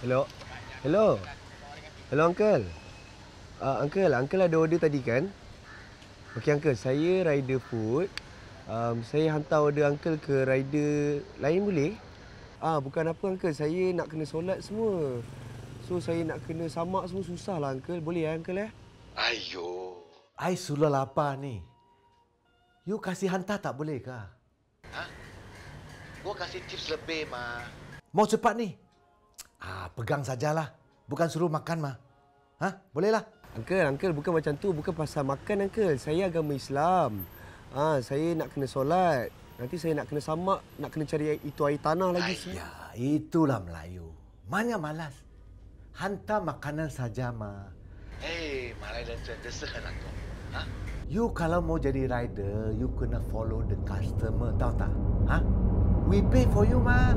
Hello. Hello. Hello, Uncle. Uncle ada order tadi kan? Okey, Uncle. Saya rider food. Saya hantar order Uncle ke rider lain boleh? Bukan apa, Uncle. Saya nak kena solat semua. So, saya nak kena samak semua susah lah, Uncle. Boleh ya, Uncle? Ayo. I sudah lapar ni. You kasih hantar tak boleh ke? Gua kasih tips lebih, Ma. Mau cepat ni? Pegang sajalah. Bukan suruh makan, mah. Bolehlah. Uncle, bukan macam tu. Bukan pasal makan, Uncle. Saya agama Islam. Saya nak kena solat. Nanti saya nak kena samak, nak kena cari itu air tanah lagi. Ya, itulah Melayu. Mana malas. Hantar makanan saja, mah. Malai dan desahan aku. You kalau mau jadi rider, you kena follow the customer, tahu tak? We pay for you, mah.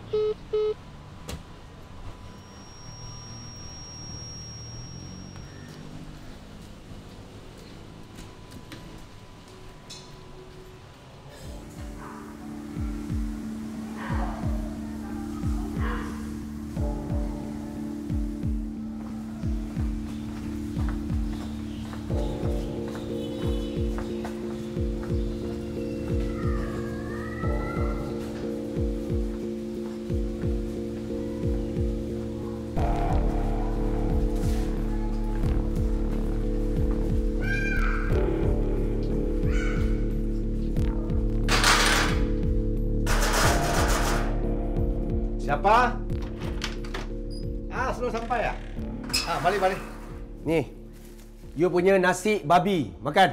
Siapa? Sudah sampai ya? Balik. Ni, you punya nasi babi. Makan.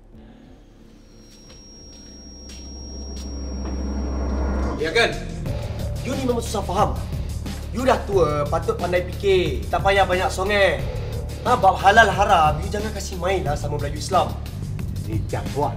Ya kan? You ni memang susah faham. You dah tua, patut pandai fikir. Tak payah banyak songeh. Bab halal haram, you jangan kasih main lah sama Melayu Islam. Ni jam tua.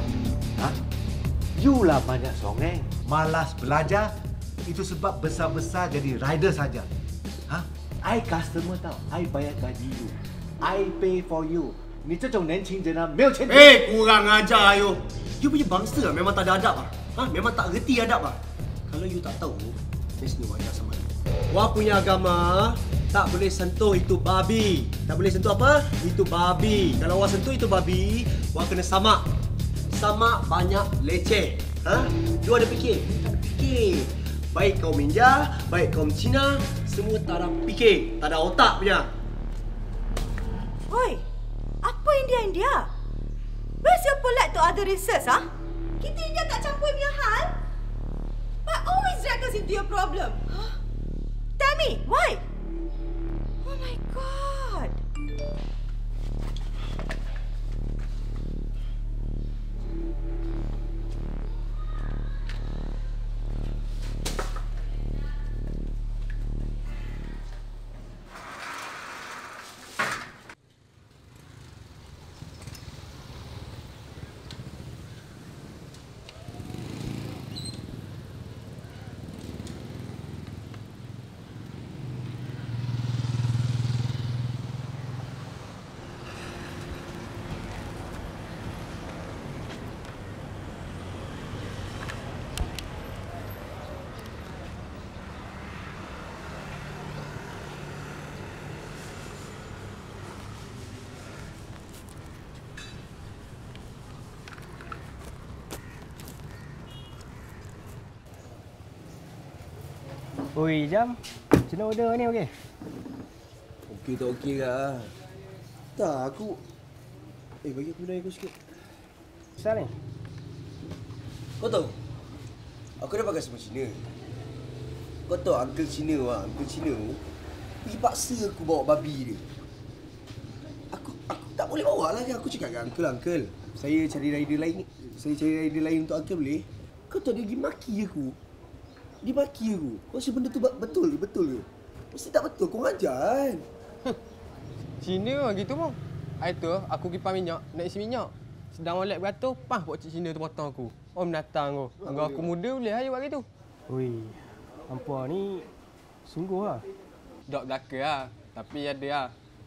You lah banyak songeng. Malas belajar. Itu sebab besar-besar jadi rider saja. I customer tau. I bayar gaji you. I pay for you. Ni 这种年轻人啊，没有前途。 Kurang ajar you. You punya bangsa memang tak ada adab ah. Memang tak reti adab ah. Kalau you tak tahu, sini wajar sama you. Wah punya agama tak boleh sentuh itu babi. Tak boleh sentuh apa? Itu babi. Kalau wah sentuh itu babi, wah kena samak. Samak banyak leceh. You ada fikir? Tak ada fikir. Baik kaum India, baik kaum Cina, semua tak ada fikir, tak ada otak punya. Oi, apa India? Where's your polite to other races, Kita India tak campur punya hal. But always drag us into your problem. Tell me, why? Oh my God. Oi, Jam. Macam mana order ni okey? Okey tak okey ke? Tak, aku... bagi aku benda aku sikit. Asal ni? Kau tahu? Aku dah pakai semua Cina. Kau tahu Uncle Cina pergi paksa aku bawa babi dia. Aku tak boleh bawa lah. Aku cakap dengan Uncle, saya cari rider lain untuk Uncle boleh? Kau tahu dia pergi maki aku. Dia maki aku. Kau rasa benda tu betul ke? Mesti tak betul. Kau ajar kan? Cina lah gitu bang. Hari tu aku pergi pam minyak, nak isi minyak. Sedang molek beratur, pak cik Cina tu potong aku. Om datang tu. Anggar aku muda boleh aja buat gitu. Oi, hampa ni sungguh lah. Dok belaka lah. Tapi ada lah.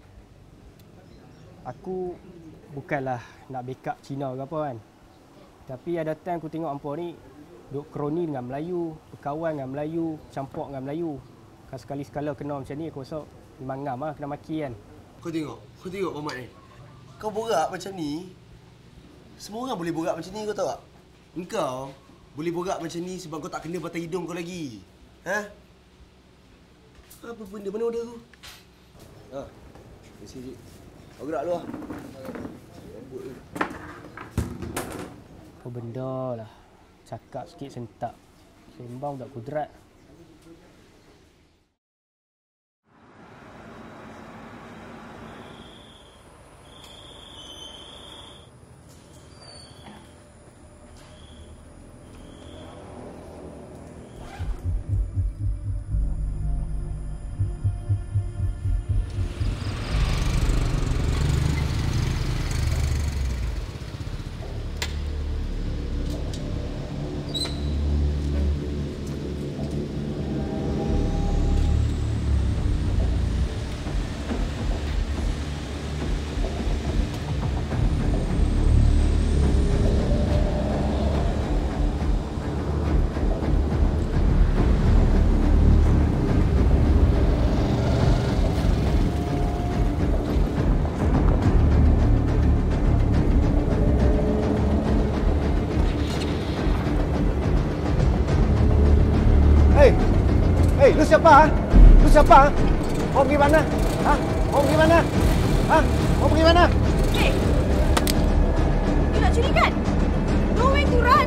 Aku bukanlah nak backup Cina ke apa kan. Tapi ada time aku tengok hampa ni duk kroni dengan Melayu, berkawan dengan Melayu, campur dengan Melayu. Kalau sekali-sekala kena macam ni, aku rasa memang ngam lah, kena maki kan. Kau tengok Mamat ni. Kau borak macam ni, semua orang boleh borak macam ni, kau tahu tak? Engkau boleh borak macam ni sebab kau tak kena batang hidung kau lagi. Ha? Apa benda? Mana order tu? Ha. Di sini. Kau gerak luar. Apa benda lah. Cakap sikit sentak. Sembang tak kudrat. Hei, lu siapa? Lu siapa? Mau pergi mana? Hah? Mau pergi mana? Hah? Mau pergi mana? Hey! You nak curi kan? No way to run!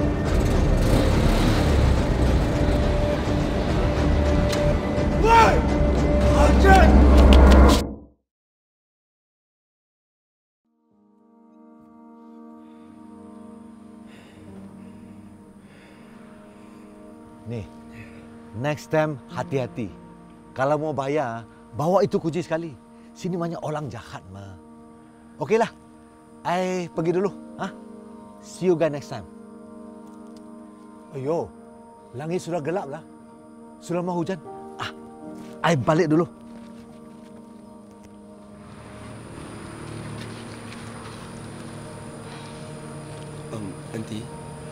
Woi! Ajak! Nih, next time hati-hati. Kalau mau bayar, bawa itu kunci sekali. Sini banyak orang jahat, Ma. Okeylah, I pergi dulu. See you guys next time. Ayo, langit sudah gelap lah. Sudah mau hujan. I balik dulu. Aunty.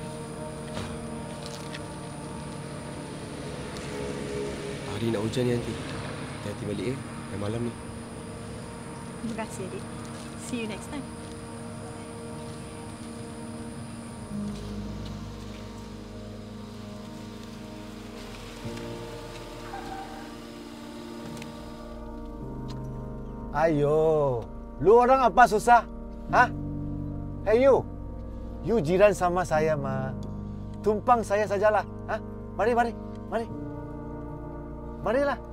Hari nak hujan ni, Aunty. Hati-hati balik dah malam ni. Terima kasih, adik. See you next time. Ayo, lu orang apa susah? Hey you, you jiran sama saya, Ma. Tumpang saya sajalah. Mari. Marilah.